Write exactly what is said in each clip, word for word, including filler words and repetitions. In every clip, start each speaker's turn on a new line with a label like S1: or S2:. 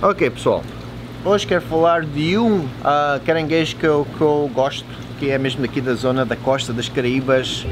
S1: Ok pessoal, hoje quero falar de um uh, caranguejo que eu, que eu gosto, que é mesmo daqui da zona da costa das Caraíbas.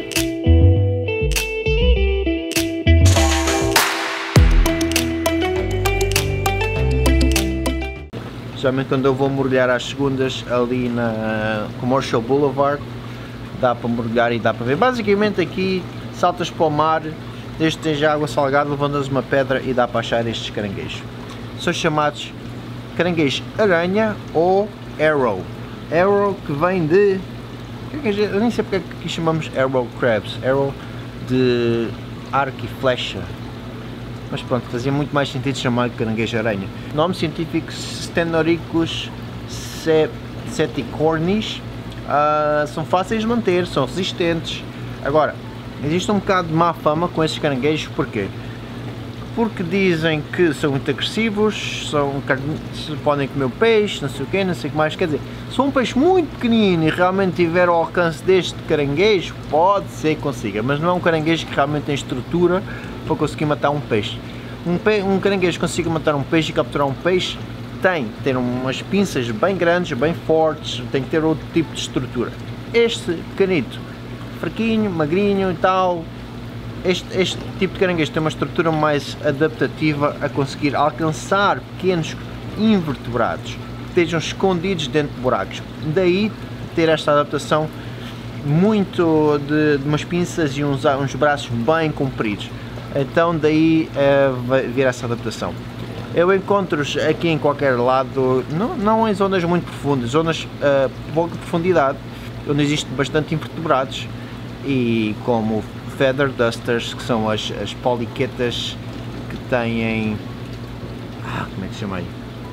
S1: Geralmente quando eu vou mergulhar às segundas ali na Commercial Boulevard, dá para mergulhar e dá para ver. Basicamente aqui saltas para o mar, desde que esteja água salgada, levantas uma pedra e dá para achar estes caranguejos. São chamados caranguejo aranha ou arrow. Arrow que vem de... eu nem sei porque é que aqui chamamos arrow crabs. Arrow de arco e flecha. Mas pronto, fazia muito mais sentido chamar de caranguejo aranha. Nome científico Stenorhynchus seticornis. Uh, são fáceis de manter, são resistentes. Agora, existe um bocado de má fama com esses caranguejos, porquê? Porque dizem que são muito agressivos, são, podem comer o peixe, não sei o quê, não sei o que mais. Quer dizer, se um peixe muito pequenino e realmente tiver o alcance deste caranguejo, pode ser que consiga, mas não é um caranguejo que realmente tem estrutura para conseguir matar um peixe. Um, pe um caranguejo que consiga matar um peixe e capturar um peixe tem que ter umas pinças bem grandes, bem fortes, tem que ter outro tipo de estrutura. Este pequenito, fraquinho, magrinho e tal, este, este tipo de caranguejo tem uma estrutura mais adaptativa a conseguir alcançar pequenos invertebrados que estejam escondidos dentro de buracos. Daí ter esta adaptação muito de, de umas pinças e uns, uns braços bem compridos. Então daí uh, vai vir essa adaptação. Eu encontro-os aqui em qualquer lado, não, não em zonas muito profundas, zonas de uh, pouca profundidade, onde existem bastante invertebrados, e como feather dusters, que são as, as poliquetas que têm... Ah, como é que se chama aí?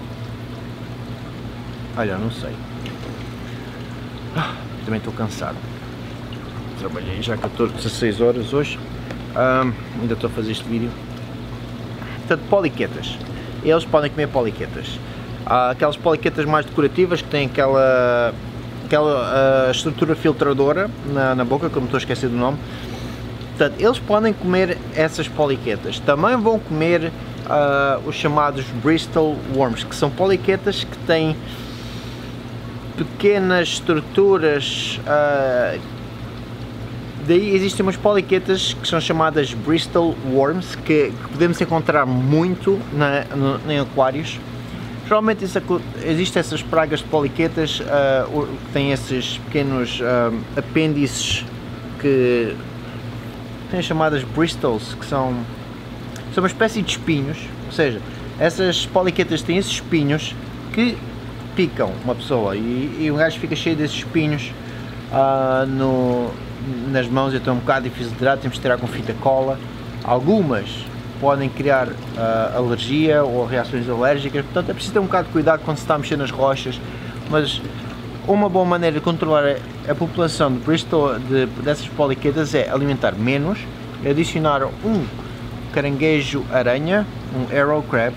S1: Olha, não sei. Ah, também estou cansado. Trabalhei já catorze, dezasseis horas hoje. Um, ainda estou a fazer este vídeo. Portanto, poliquetas. Eles podem comer poliquetas. Há aquelas poliquetas mais decorativas que têm aquela, aquela uh, estrutura filtradora na, na boca, que eu me estou a esquecer do nome. Portanto, eles podem comer essas poliquetas. Também vão comer uh, os chamados Bristol worms, que são poliquetas que têm pequenas estruturas. Uh, Daí existem umas poliquetas que são chamadas Bristol worms, que, que podemos encontrar muito na, no, em aquários. Geralmente isso, existem essas pragas de poliquetas uh, que têm esses pequenos uh, apêndices que têm chamadas Bristols, que são, são uma espécie de espinhos. Ou seja, essas poliquetas têm esses espinhos que picam uma pessoa e, e o gajo fica cheio desses espinhos uh, no... nas mãos, então é um bocado difícil de tirar, temos de tirar com fita cola. Algumas podem criar uh, alergia ou reações alérgicas, portanto é preciso ter um bocado de cuidado quando se está a mexer nas rochas, mas uma boa maneira de controlar a, a população de Bristol, de, dessas poliquetas, é alimentar menos, adicionar um caranguejo aranha, um arrow crab,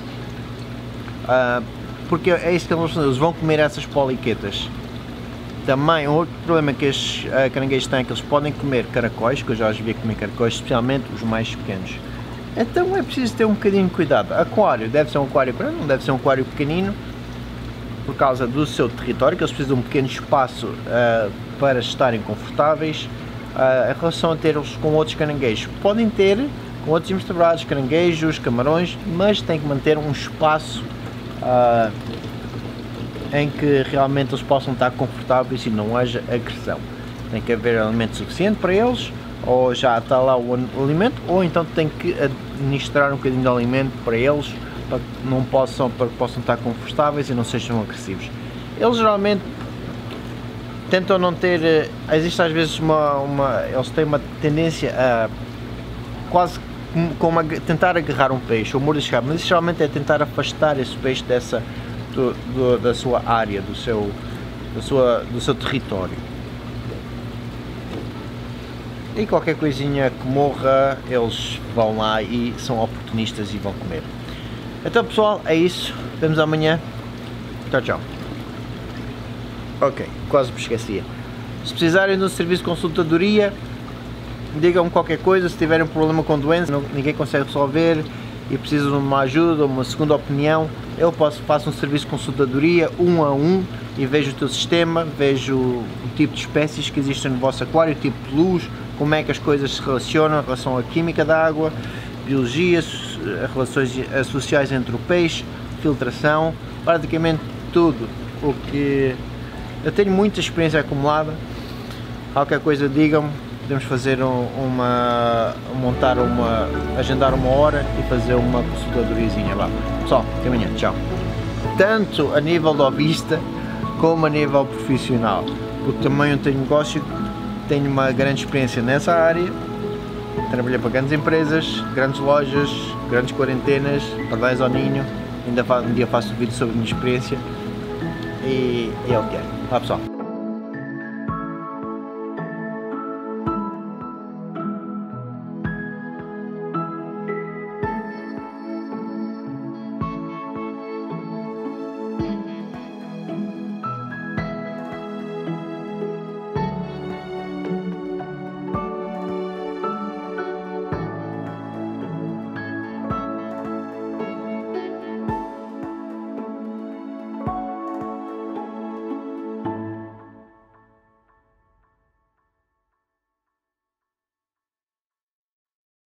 S1: uh, porque é isso que eles vão fazer, eles vão comer essas poliquetas. Também, outro problema que estes uh, caranguejos têm é que eles podem comer caracóis, que eu já os vi comer caracóis, especialmente os mais pequenos. Então é preciso ter um bocadinho de cuidado. Aquário, deve ser um aquário grande, não deve ser um aquário pequenino, por causa do seu território, que eles precisam de um pequeno espaço uh, para estarem confortáveis. Uh, em relação a ter-los com outros caranguejos, podem ter com outros invertebrados, caranguejos, camarões, mas têm que manter um espaço uh, em que realmente eles possam estar confortáveis e não haja agressão. Tem que haver alimento suficiente para eles, ou já está lá o alimento, ou então tem que administrar um bocadinho de alimento para eles, para que, não possam, para que possam estar confortáveis e não sejam agressivos. Eles geralmente tentam não ter, existe às vezes uma, uma eles têm uma tendência a quase como a tentar agarrar um peixe ou mordiscar, mas isso geralmente é tentar afastar esse peixe dessa Do, do, da sua área, do seu, da sua, do seu território. E qualquer coisinha que morra, eles vão lá e são oportunistas e vão comer. Então pessoal, é isso. Vemos amanhã. Tchau, tchau. Ok, quase me esquecia. Se precisarem de um serviço de consultadoria, digam-me qualquer coisa. Se tiverem um problema com doença, não, ninguém consegue resolver, e precisam de uma ajuda, uma segunda opinião, eu posso, faço um serviço de consultadoria um a um e vejo o teu sistema, vejo o tipo de espécies que existem no vosso aquário, o tipo de luz, como é que as coisas se relacionam em relação à química da água, biologia, relações sociais entre o peixe, filtração, praticamente tudo o que eu tenho muita experiência acumulada. Qualquer coisa digam-me, podemos fazer uma, montar uma, agendar uma hora e fazer uma consultadoriazinha. Vá. Pessoal, até amanhã, tchau. Tanto a nível de hobbyista como a nível profissional, porque também eu tenho negócio, tenho uma grande experiência nessa área, trabalhei para grandes empresas, grandes lojas, grandes quarentenas, pardais ao ninho, ainda um dia faço um vídeo sobre a minha experiência e, e é o que é. Vá pessoal,